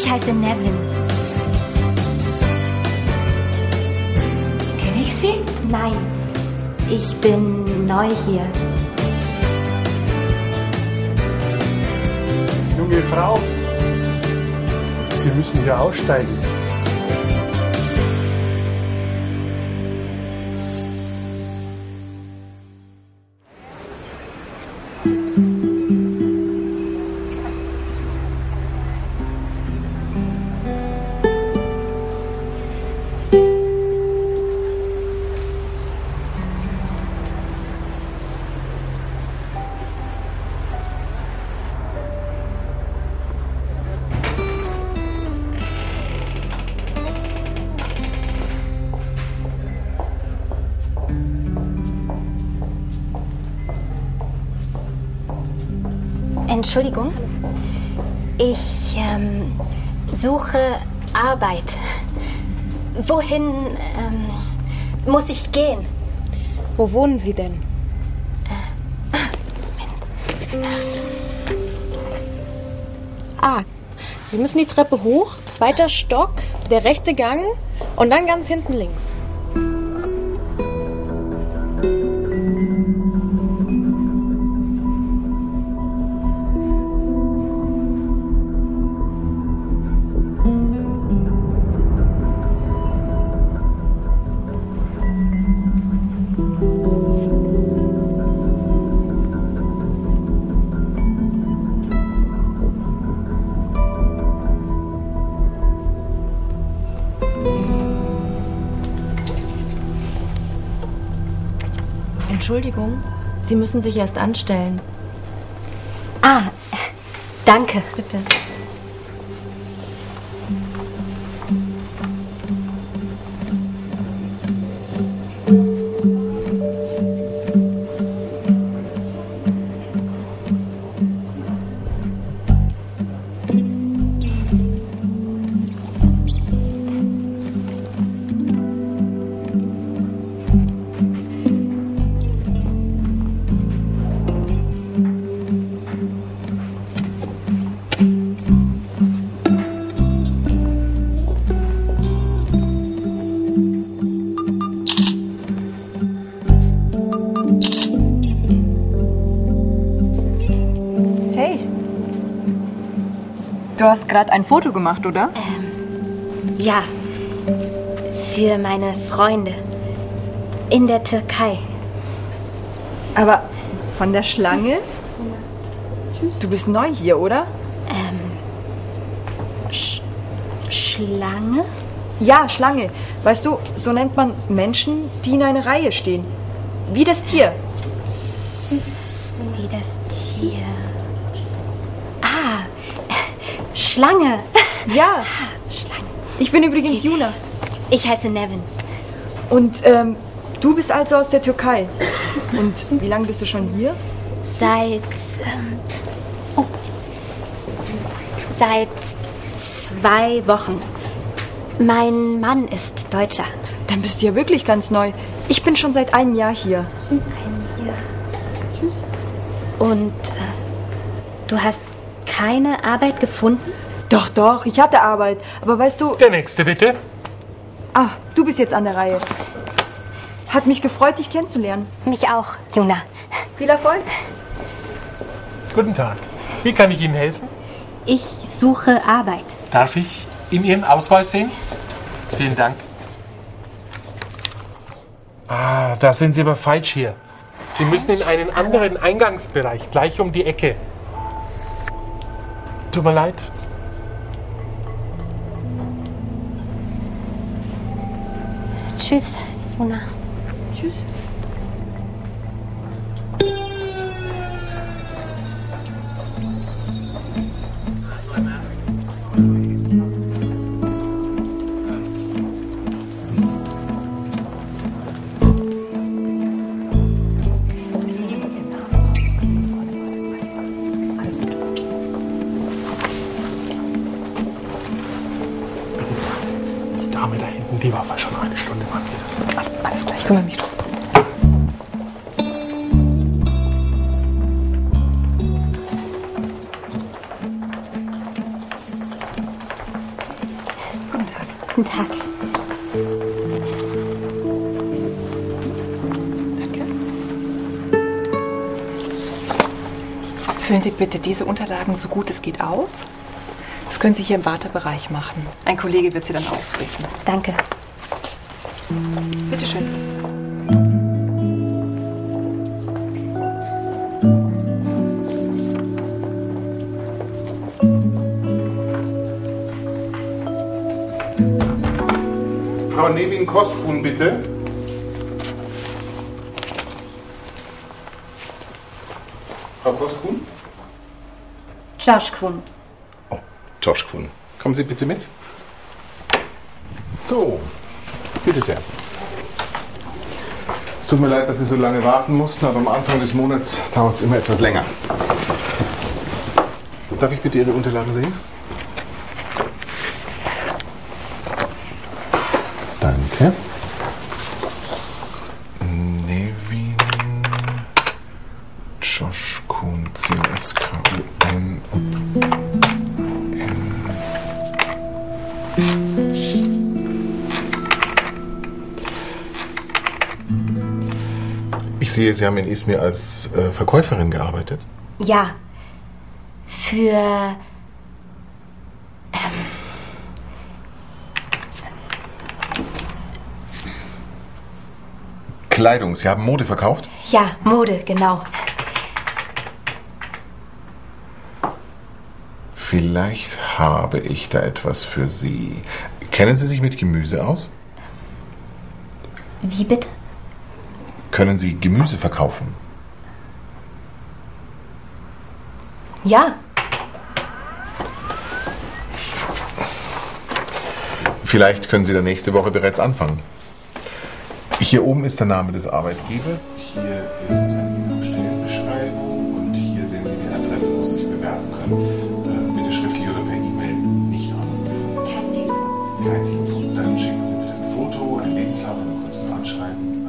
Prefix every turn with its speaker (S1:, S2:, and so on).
S1: Ich heiße Nevin.
S2: Kenne ich Sie?
S1: Nein, ich bin neu hier.
S3: Junge Frau, Sie müssen hier aussteigen.
S1: Entschuldigung, ich suche Arbeit. Wohin muss ich gehen?
S2: Wo wohnen Sie denn? Sie müssen die Treppe hoch, 2. Stock, der rechte Gang und dann ganz hinten links. Entschuldigung, Sie müssen sich erst anstellen.
S1: Danke.
S2: Bitte.
S4: Du hast gerade ein Foto gemacht, oder?
S1: Ja, für meine Freunde in der Türkei.
S4: Aber von der Schlange? Du bist neu hier, oder?
S1: Schlange?
S4: Ja, Schlange. Weißt du, so nennt man Menschen, die in einer Reihe stehen. Wie das Tier.
S1: Wie das Tier. Schlange.
S4: Ja.
S1: Schlange.
S4: Ich bin übrigens Juna.
S1: Ich heiße Nevin.
S4: Und du bist also aus der Türkei. Und wie lange bist du schon hier?
S1: Seit 2 Wochen. Mein Mann ist Deutscher.
S4: Dann bist du ja wirklich ganz neu. Ich bin schon seit einem Jahr hier.
S1: Tschüss. Und du hast keine Arbeit gefunden?
S4: Doch, ich hatte Arbeit. Aber weißt du...
S3: Der Nächste, bitte.
S4: Du bist jetzt an der Reihe. Hat mich gefreut, dich kennenzulernen.
S1: Mich auch, Juna.
S4: Viel Erfolg.
S3: Guten Tag. Wie kann ich Ihnen helfen?
S1: Ich suche Arbeit.
S3: Darf ich in Ihren Ausweis sehen? Vielen Dank. Da sind Sie aber falsch hier. Sie müssen in einen anderen Eingangsbereich, gleich um die Ecke. Tut mir leid.
S1: Tschüss, Juna.
S4: Tschüss.
S3: Die Dame da hinten, die war schon eine Stunde markiert.
S4: Alles klar, ich kümmere mich drum.
S1: Guten Tag.
S5: Danke. Füllen Sie bitte diese Unterlagen so gut es geht aus. Das können Sie hier im Wartebereich machen. Ein Kollege wird Sie dann aufrufen.
S1: Danke.
S5: Bitte schön.
S6: Frau Nevin-Koskun, bitte. Frau Koskun?
S1: Josh Kuhn.
S6: Oh, Josh Kuhn. Kommen Sie bitte mit. So, bitte sehr. Es tut mir leid, dass Sie so lange warten mussten, aber am Anfang des Monats dauert es immer etwas länger. Darf ich bitte Ihre Unterlagen sehen? Danke. Nevin, Josh Kuhn, C-O-S-K-U-N und M. Ich sehe, Sie haben in Izmir als Verkäuferin gearbeitet.
S1: Ja. Für...
S6: Kleidung. Sie haben Mode verkauft?
S1: Ja, Mode, genau.
S6: Vielleicht habe ich da etwas für Sie. Kennen Sie sich mit Gemüse aus?
S1: Wie bitte?
S6: Können Sie Gemüse verkaufen?
S1: Ja.
S6: Vielleicht können Sie da nächste Woche bereits anfangen. Hier oben ist der Name des Arbeitgebers. Hier ist eine Stellenbeschreibung und hier sehen Sie die Adresse, wo Sie sich bewerben können. Bitte schriftlich oder per E-Mail nicht anrufen.
S1: Kein Telefon.
S6: Kein Telefon. Dann schicken Sie bitte ein Foto, ein Lebenslauf und einen kurzen Anschreiben.